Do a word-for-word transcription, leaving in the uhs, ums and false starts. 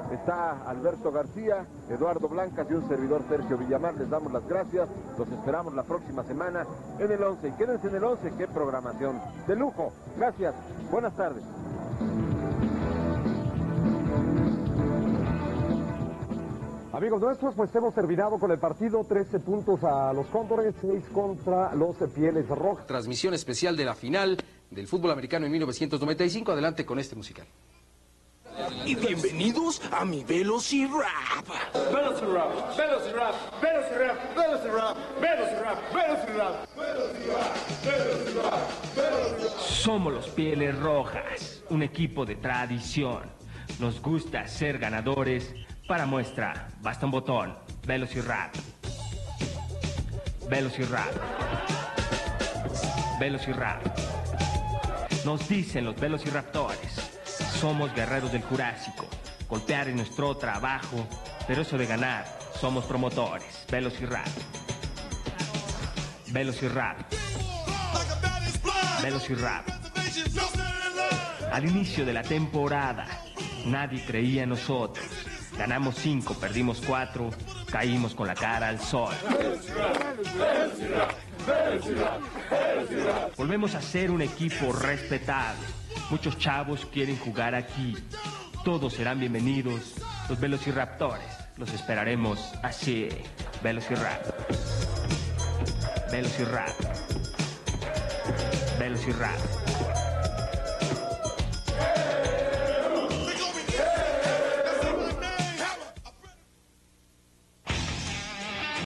está Alberto García, Eduardo Blancas y un servidor Sergio Villamar. Les damos las gracias, los esperamos la próxima semana en el once. Y quédense en el once, qué programación de lujo. Gracias, buenas tardes. Amigos nuestros, pues hemos terminado con el partido, trece puntos a los Cóndores, seis contra los Pieles Rojas. Transmisión especial de la final del fútbol americano en mil novecientos noventa y cinco. Adelante con este musical. Y bienvenidos a mi Velocirap. Velocirap, Velocirap, Velocirap, Velocirap, Velocirap, Velocirap, Velocirap, Velocirap. Somos los Pieles Rojas, un equipo de tradición. Nos gusta ser ganadores. Para muestra, basta un botón. Velocirap. Velocirap. Velocirap. Nos dicen los Velociraptores. Somos guerreros del Jurásico. Golpear es nuestro trabajo, pero eso de ganar, somos promotores. Velocirap. Velocirap. Velocirap. Al inicio de la temporada, nadie creía en nosotros. Ganamos cinco, perdimos cuatro, caímos con la cara al sol. Volvemos a ser un equipo respetable. Muchos chavos quieren jugar aquí. Todos serán bienvenidos. Los Velociraptores los esperaremos así. Velocirap. Velocirap. Velocirap.